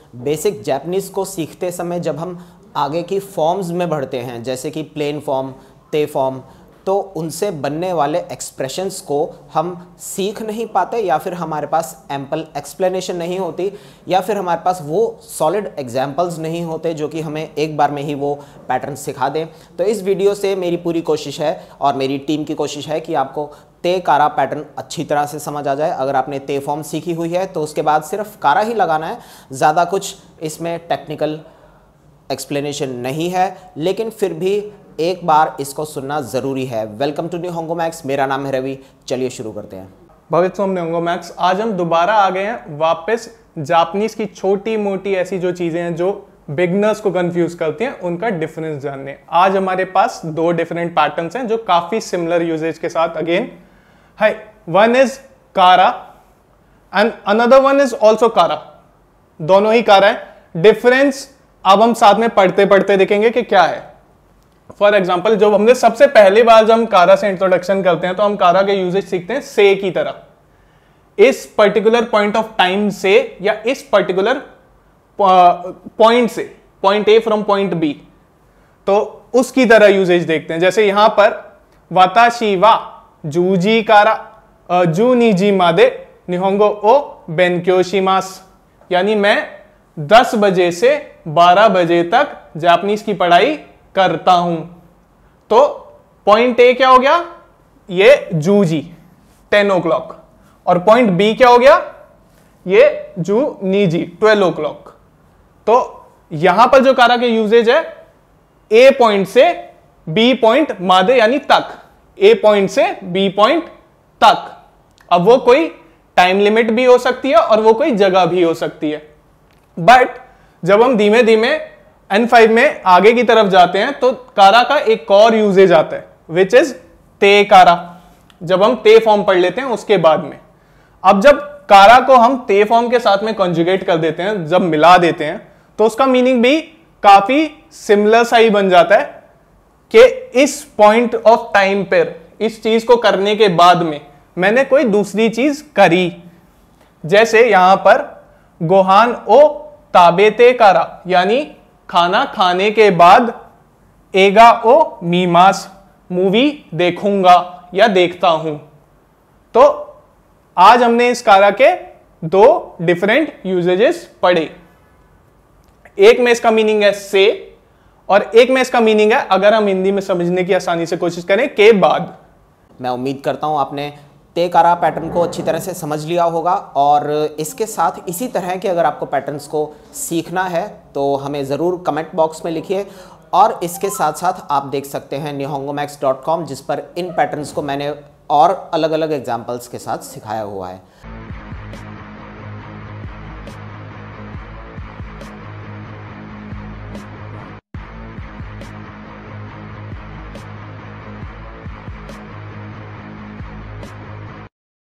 Basic Japanese को सीखते समय जब हम आगे की फॉर्म्स में बढ़ते हैं, जैसे कि प्लेन फॉर्म, ते फॉर्म, तो उनसे बनने वाले एक्सप्रेशंस को हम सीख नहीं पाते, या फिर हमारे पास एम्पल एक्सप्लेनेशन नहीं होती, या फिर हमारे पास वो सॉलिड एग्जाम्पल्स नहीं होते जो कि हमें एक बार में ही वो पैटर्न सिखा दें। तो इस वीडियो से मेरी पूरी कोशिश है और मेरी टीम की कोशिश है कि आपको ते कारा पैटर्न अच्छी तरह से समझ आ जाए। अगर आपने ते फॉर्म सीखी हुई है तो उसके बाद सिर्फ कारा ही लगाना है, ज़्यादा कुछ इसमें टेक्निकल एक्सप्लेनेशन नहीं है, लेकिन फिर भी एक बार इसको सुनना ज़रूरी है। वेलकम टू निहोंगो मैक्स, मेरा नाम है रवि। चलिए शुरू करते हैं। भवित सोम निहोंगो मैक्स। आज हम दोबारा आ गए हैं वापस जापानीज की छोटी मोटी ऐसी जो चीज़ें हैं जो बिगनर्स को कंफ्यूज करती हैं, उनका डिफरेंस जानने। आज हमारे पास दो डिफरेंट पैटर्न्स हैं जो काफ़ी सिमिलर यूजेज के साथ अगेन है। वन इज कारा and another one is also कारा। दोनों ही कारा है। डिफरेंस अब हम साथ में पढ़ते पढ़ते देखेंगे कि क्या है। फॉर एग्जाम्पल, जब हमने सबसे पहली बार जब हम कारा से इंट्रोडक्शन करते हैं तो हम कारा के यूजेज सीखते हैं से की तरह। इस पर्टिकुलर पॉइंट ऑफ टाइम से या इस पर्टिकुलर पॉइंट से, point A from point B, तो उसकी तरह यूजेज देखते हैं। जैसे यहां पर वाताशी वा जूजी कारा जू निजी मादे निहोंगो ओ बेनक्यो शिमास, यानी मैं 10 बजे से 12 बजे तक जापानीज की पढ़ाई करता हूं। तो पॉइंट ए क्या हो गया, ये जूजी 10 o'clock, और पॉइंट बी क्या हो गया, ये जू निजी 12 o'clock। तो यहां पर जो कारा के यूजेज है, ए पॉइंट से बी पॉइंट मादे यानी तक, ए पॉइंट से बी पॉइंट तक। अब वो कोई टाइम लिमिट भी हो सकती है और वो कोई जगह भी हो सकती है। बट जब हम धीमे धीमे N5 में आगे की तरफ जाते हैं तो कारा का एक और यूजेज आता है, विच इज ते कारा। जब हम ते फॉर्म पढ़ लेते हैं उसके बाद में, अब जब कारा को हम ते फॉर्म के साथ में कॉन्जुगेट कर देते हैं, जब मिला देते हैं, तो उसका मीनिंग भी काफी सिमिलर सा ही बन जाता है कि इस पॉइंट ऑफ टाइम पर इस चीज को करने के बाद में मैंने कोई दूसरी चीज करी। जैसे यहां पर गोहान ओ ताबेते कारा, यानी खाना खाने के बाद एगा ओ मीमास, मूवी देखूंगा या देखता हूं। तो आज हमने इस कारा के दो डिफरेंट यूजेजेस पढ़े। एक में इसका मीनिंग है से, और एक में इसका मीनिंग है, अगर हम हिंदी में समझने की आसानी से कोशिश करें, के बाद। मैं उम्मीद करता हूं आपने ते कारा पैटर्न को अच्छी तरह से समझ लिया होगा, और इसके साथ इसी तरह के अगर आपको पैटर्न्स को सीखना है तो हमें ज़रूर कमेंट बॉक्स में लिखिए। और इसके साथ साथ आप देख सकते हैं nihongomax.com, जिस पर इन पैटर्न्स को मैंने और अलग अलग एग्जाम्पल्स के साथ सिखाया हुआ है।